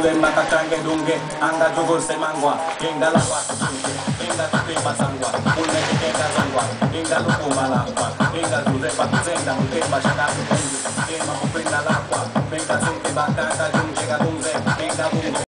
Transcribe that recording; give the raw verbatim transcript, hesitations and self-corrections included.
Makachange dunge, anga jugul se mangwa, inga la kwasa dunge, inga tupi basangwa, une kikeka zangwa, inga luku malakwa, inga tuze pakuzenga, mkeba shaka kukungi, kema kupinda lakwa, inga tunki bakaka junge kadunze, inga bunge.